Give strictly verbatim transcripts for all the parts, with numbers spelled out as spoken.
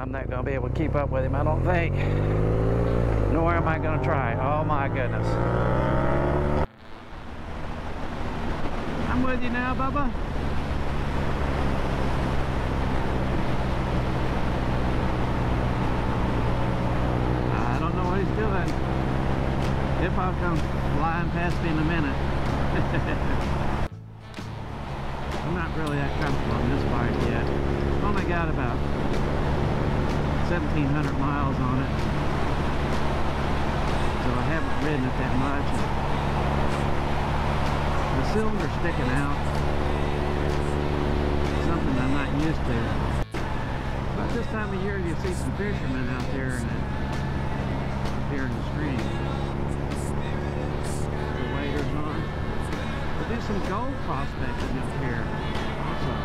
I'm not going to be able to keep up with him, I don't think. Nor am I going to try. Oh my goodness. I'm with you now, Bubba. I don't know what he's doing. If I'll come flying past me in a minute. I'm not really that comfortable on this bike yet. Only got about seventeen hundred miles on it, so I haven't ridden it that much. The cylinder's sticking out, something I'm not used to. But this time of year you see some fishermen out there and up here in the stream. The waders on. We'll do some gold prospecting up here also.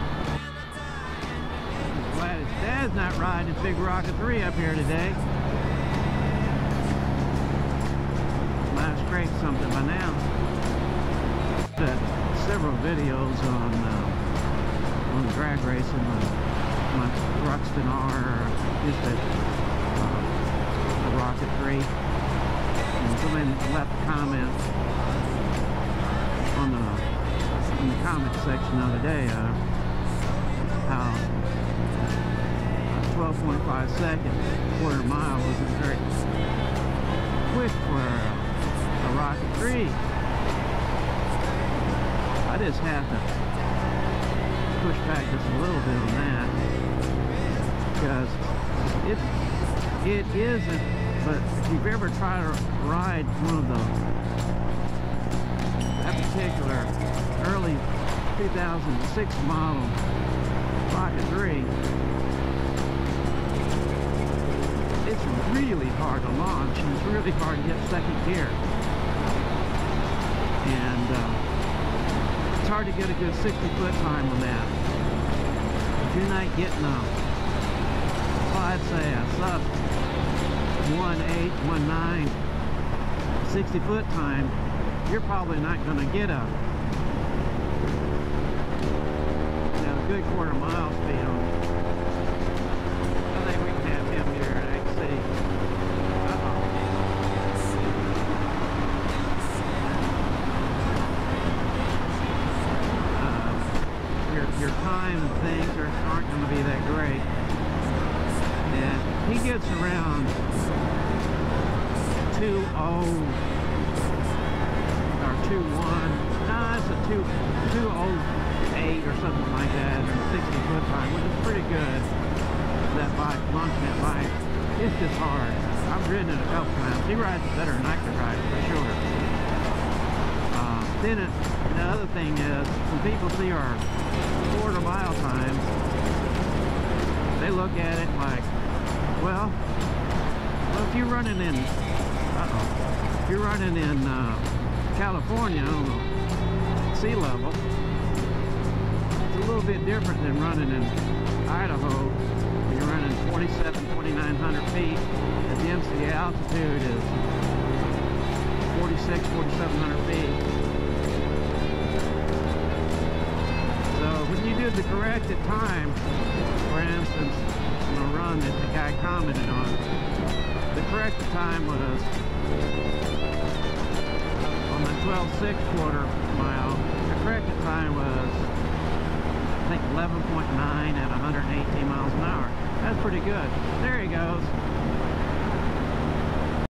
I'm glad his dad's not riding his big Rocket three up here today. Might have scraped something by now. Uh, several videos on uh, on drag racing on my Ruxton R, just a, uh, a Rocket three, and somebody left a comment on the in the comment section the other day uh, how twelve point five seconds, quarter mile wasn't very quick for a, a Rocket three. I just have to push back just a little bit on that, because it it isn't. But if you've ever tried to ride one of the that particular early two thousand six model Rocket three, it's really hard to launch and it's really hard to get second gear, and uh, it's hard to get a good sixty foot time on that. If you're not getting a, well, I'd say a sub one eight, one nine sixty foot time, you're probably not going to get a, you know, a good quarter mile speed on it. I think we can have him here at X C. Uh-oh. Uh, your, your time and things are, aren't going to be that great. And he gets around two oh or two one. No, it's a two two oh eight or something like that, and sixty foot time, which is pretty good. That bike, launching that bike, it's just hard. I've ridden it a couple times. He rides it better than I could ride it, for sure. Uh, then it, the other thing is, when people see our quarter mile times, they look at it like, well, well if you're running in, uh-oh, if you're running in uh, California on the sea level, it's a little bit different than running in Idaho. You're running twenty-seven, twenty-nine hundred feet. At the M C A altitude is forty-six, forty-seven hundred feet. So when you do the corrected time, for instance, on a run that the guy commented on, the corrected time was on the twelve six quarter mile. The corrected time was, I think, eleven point nine at one hundred eighteen miles an hour. That's pretty good. There he goes.